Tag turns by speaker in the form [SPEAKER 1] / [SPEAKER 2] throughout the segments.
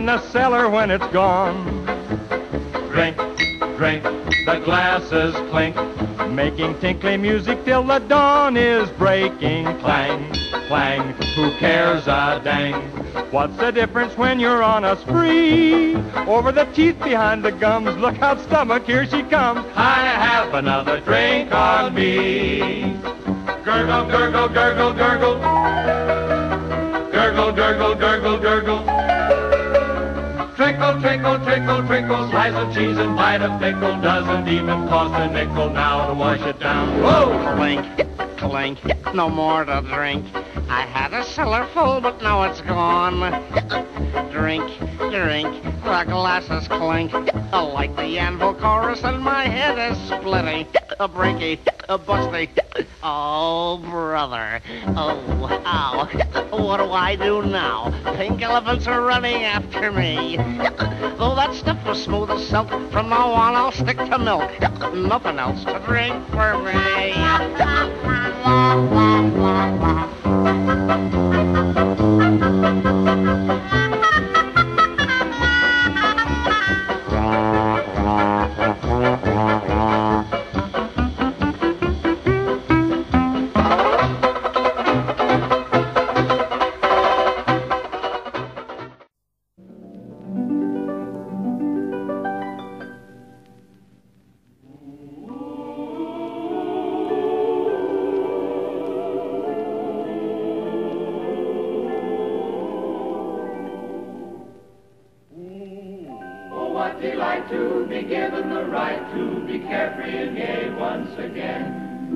[SPEAKER 1] in the cellar when it's gone.
[SPEAKER 2] Drink, drink, the glasses clink,
[SPEAKER 1] Making tinkly music till the dawn is breaking.
[SPEAKER 2] clang, clang, who cares a dang?
[SPEAKER 1] What's the difference when you're on a spree? Over the teeth behind the gums, look out stomach, here she comes.
[SPEAKER 2] I have another drink on me. Gurgle, gurgle, gurgle, gurgle. Gurgle, gurgle, gurgle, gurgle. Trickle, trickle, trickle, trickle. Slice of cheese and bite of pickle. Doesn't even cost a nickel now to wash it down. Whoa!
[SPEAKER 3] Clink, clink, no more to drink. I had a cellar full, but now it's gone. Drink, drink, the glasses clink. Like the anvil chorus, and my head is splitting. A breaky, a busty. Oh, brother. Oh, ow. What do I do now? Pink elephants are running after me. Though that stuff was smooth as silk, from now on I'll stick to milk. Nothing else to drink for me.
[SPEAKER 2] What delight to be given the right to be carefree and gay once again.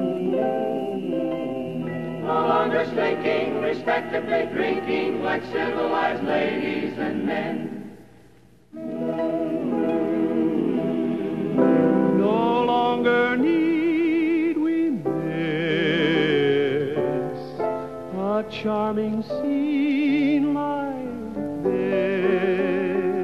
[SPEAKER 2] No longer slinking, respectably drinking like civilized ladies and men.
[SPEAKER 1] No longer need we miss a charming scene like this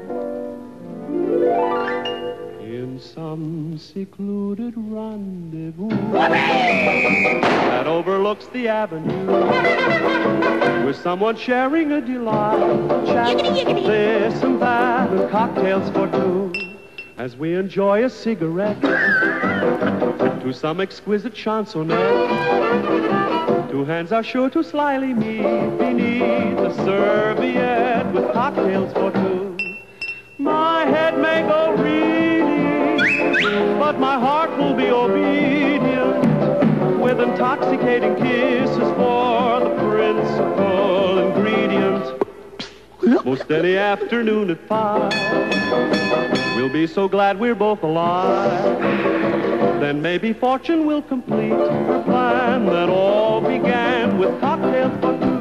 [SPEAKER 1] in some secluded rendezvous that overlooks the avenue, with someone sharing a delight, chat, this and that, and cocktails for two, as we enjoy a cigarette to some exquisite chansonette. Two hands are sure to slyly meet beneath a serviette with cocktails for two. My head may go reeling, but my heart will be obedient, with intoxicating kisses for the principal ingredient. Most any afternoon at 5, we'll be so glad we're both alive. Then maybe fortune will complete her plan that all began with cocktails for two.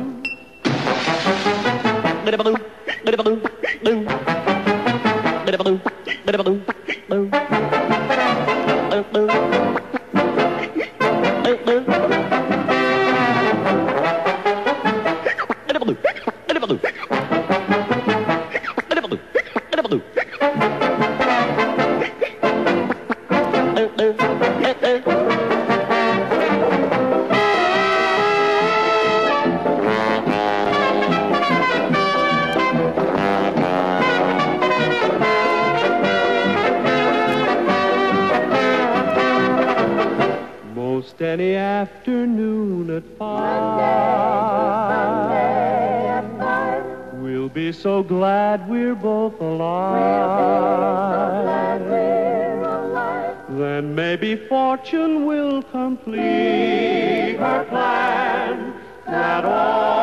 [SPEAKER 1] Most any afternoon at 5, we'll be so glad we're both alive. Then maybe fortune will complete her plan that all